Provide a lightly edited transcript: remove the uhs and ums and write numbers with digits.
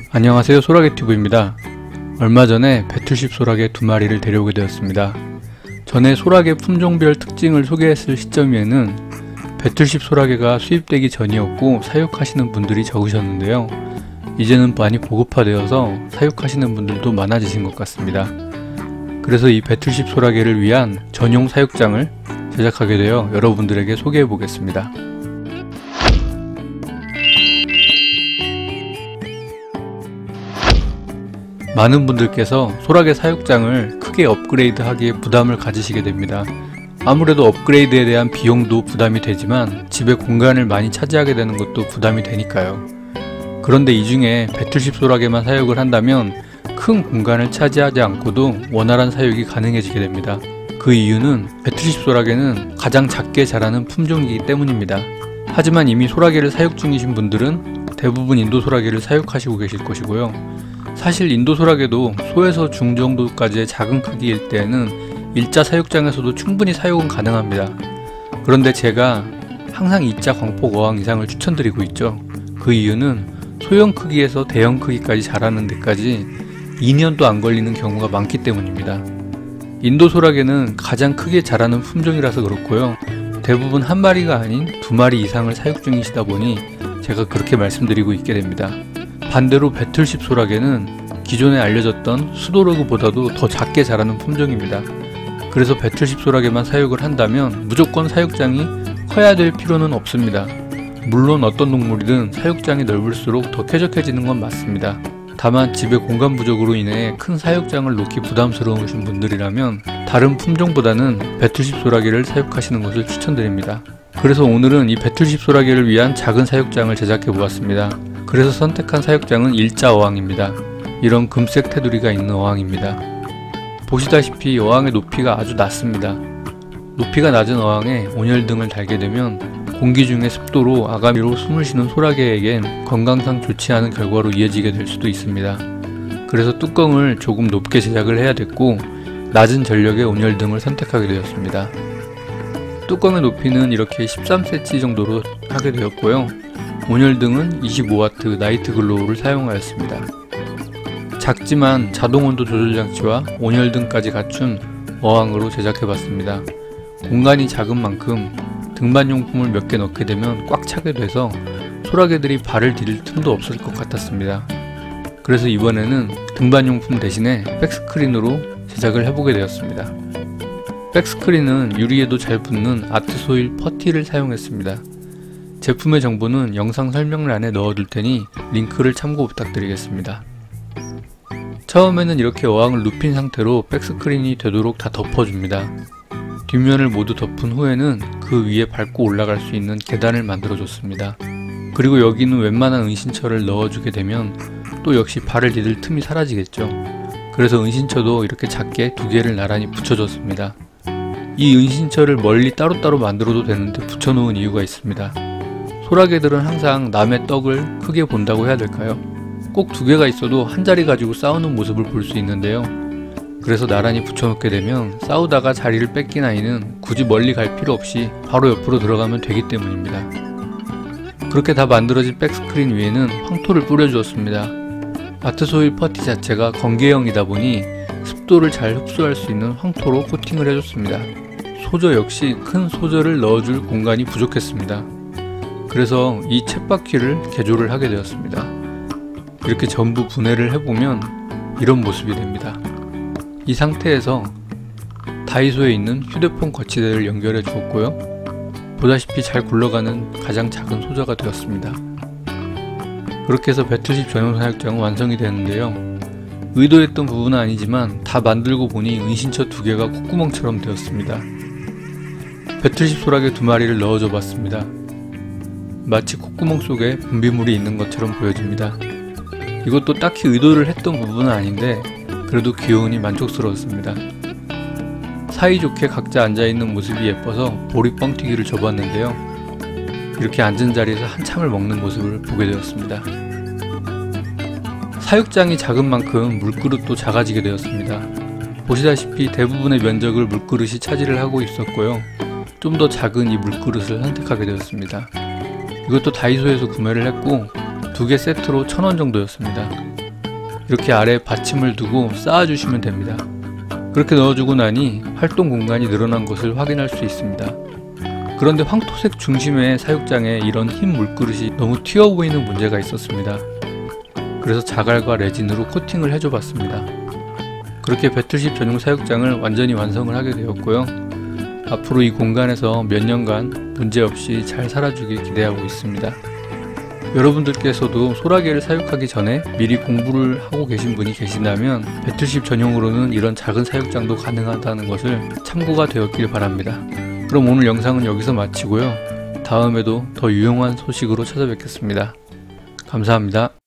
안녕하세요, 소라게튜브입니다. 얼마 전에 배틀쉽 소라게 2마리를 데려오게 되었습니다. 전에 소라게 품종별 특징을 소개했을 시점에는 배틀쉽 소라게가 수입되기 전이었고 사육하시는 분들이 적으셨는데요. 이제는 많이 보급화되어서 사육하시는 분들도 많아지신 것 같습니다. 그래서 이 배틀쉽 소라게를 위한 전용 사육장을 제작하게 되어 여러분들에게 소개해 보겠습니다. 많은 분들께서 소라게 사육장을 크게 업그레이드 하기에 부담을 가지시게 됩니다. 아무래도 업그레이드에 대한 비용도 부담이 되지만 집에 공간을 많이 차지하게 되는 것도 부담이 되니까요. 그런데 이 중에 배틀쉽 소라게만 사육을 한다면 큰 공간을 차지하지 않고도 원활한 사육이 가능해지게 됩니다. 그 이유는 배틀쉽 소라게는 가장 작게 자라는 품종이기 때문입니다. 하지만 이미 소라게를 사육 중이신 분들은 대부분 인도 소라게를 사육하시고 계실 것이고요. 사실 인도 소라게도 소에서 중 정도까지의 작은 크기일 때에는 일자 사육장에서도 충분히 사육은 가능합니다. 그런데 제가 항상 2자 광폭 어항 이상을 추천드리고 있죠. 그 이유는 소형 크기에서 대형 크기까지 자라는 데까지 2년도 안 걸리는 경우가 많기 때문입니다. 인도 소라게는 가장 크게 자라는 품종이라서 그렇고요. 대부분 한 마리가 아닌 2마리 이상을 사육 중이시다 보니 제가 그렇게 말씀드리고 있게 됩니다. 반대로 배틀쉽 소라게는 기존에 알려졌던 수도러그보다도 더 작게 자라는 품종입니다. 그래서 배틀쉽 소라게만 사육을 한다면 무조건 사육장이 커야 될 필요는 없습니다. 물론 어떤 동물이든 사육장이 넓을수록 더 쾌적해지는 건 맞습니다. 다만 집에 공간 부족으로 인해 큰 사육장을 놓기 부담스러우신 분들이라면 다른 품종보다는 배틀쉽 소라게를 사육하시는 것을 추천드립니다. 그래서 오늘은 이 배틀쉽 소라게를 위한 작은 사육장을 제작해 보았습니다. 그래서 선택한 사육장은 일자 어항입니다. 이런 금색 테두리가 있는 어항입니다. 보시다시피 어항의 높이가 아주 낮습니다. 높이가 낮은 어항에 온열등을 달게 되면 공기 중의 습도로 아가미로 숨을 쉬는 소라게에겐 건강상 좋지 않은 결과로 이어지게 될 수도 있습니다. 그래서 뚜껑을 조금 높게 제작을 해야 됐고 낮은 전력의 온열등을 선택하게 되었습니다. 뚜껑의 높이는 이렇게 13cm 정도로 하게 되었고요. 온열등은 25W 나이트 글로우를 사용하였습니다. 작지만 자동온도 조절장치와 온열등까지 갖춘 어항으로 제작해봤습니다. 공간이 작은 만큼 등반용품을 몇 개 넣게 되면 꽉 차게 돼서 소라게들이 발을 디딜 틈도 없을 것 같았습니다. 그래서 이번에는 등반용품 대신에 백스크린으로 제작을 해보게 되었습니다. 백스크린은 유리에도 잘 붙는 아트소일 퍼티를 사용했습니다. 제품의 정보는 영상 설명란에 넣어둘 테니 링크를 참고 부탁드리겠습니다. 처음에는 이렇게 어항을 눕힌 상태로 백스크린이 되도록 다 덮어줍니다. 뒷면을 모두 덮은 후에는 그 위에 밟고 올라갈 수 있는 계단을 만들어줬습니다. 그리고 여기는 웬만한 은신처를 넣어주게 되면 또 역시 발을 디딜 틈이 사라지겠죠. 그래서 은신처도 이렇게 작게 2개를 나란히 붙여줬습니다. 이 은신처를 멀리 따로따로 만들어도 되는데 붙여놓은 이유가 있습니다. 소라게들은 항상 남의 떡을 크게 본다고 해야 될까요? 꼭 2개가 있어도 한 자리 가지고 싸우는 모습을 볼 수 있는데요. 그래서 나란히 붙여놓게 되면 싸우다가 자리를 뺏긴 아이는 굳이 멀리 갈 필요 없이 바로 옆으로 들어가면 되기 때문입니다. 그렇게 다 만들어진 백스크린 위에는 황토를 뿌려주었습니다. 아트소일 퍼티 자체가 건개형이다 보니 습도를 잘 흡수할 수 있는 황토로 코팅을 해줬습니다. 소저 역시 큰 소저를 넣어줄 공간이 부족했습니다. 그래서 이 쳇바퀴를 개조를 하게 되었습니다. 이렇게 전부 분해를 해보면 이런 모습이 됩니다. 이 상태에서 다이소에 있는 휴대폰 거치대를 연결해 주었고요. 보다시피 잘 굴러가는 가장 작은 소저가 되었습니다. 그렇게 해서 배틀쉽 전용 사육장은 완성이 되는데요. 의도했던 부분은 아니지만 다 만들고 보니 은신처 2개가 콧구멍처럼 되었습니다. 배틀쉽 소라게 2마리를 넣어줘 봤습니다. 마치 콧구멍 속에 분비물이 있는 것처럼 보여집니다. 이것도 딱히 의도를 했던 부분은 아닌데 그래도 귀여우니 만족스러웠습니다. 사이좋게 각자 앉아있는 모습이 예뻐서 보리 뻥튀기를 줘봤는데요. 이렇게 앉은 자리에서 한참을 먹는 모습을 보게 되었습니다. 사육장이 작은 만큼 물그릇도 작아지게 되었습니다. 보시다시피 대부분의 면적을 물그릇이 차지를 하고 있었고요. 좀 더 작은 이 물그릇을 선택하게 되었습니다. 이것도 다이소에서 구매를 했고 2개 세트로 1,000원 정도였습니다. 이렇게 아래에 받침을 두고 쌓아주시면 됩니다. 그렇게 넣어주고 나니 활동 공간이 늘어난 것을 확인할 수 있습니다. 그런데 황토색 중심의 사육장에 이런 흰 물그릇이 너무 튀어 보이는 문제가 있었습니다. 그래서 자갈과 레진으로 코팅을 해줘 봤습니다. 그렇게 배틀쉽 전용 사육장을 완전히 완성을 하게 되었고요. 앞으로 이 공간에서 몇 년간 문제없이 잘 살아주길 기대하고 있습니다. 여러분들께서도 소라게를 사육하기 전에 미리 공부를 하고 계신 분이 계신다면 배틀쉽 전용으로는 이런 작은 사육장도 가능하다는 것을 참고가 되었길 바랍니다. 그럼 오늘 영상은 여기서 마치고요. 다음에도 더 유용한 소식으로 찾아뵙겠습니다. 감사합니다.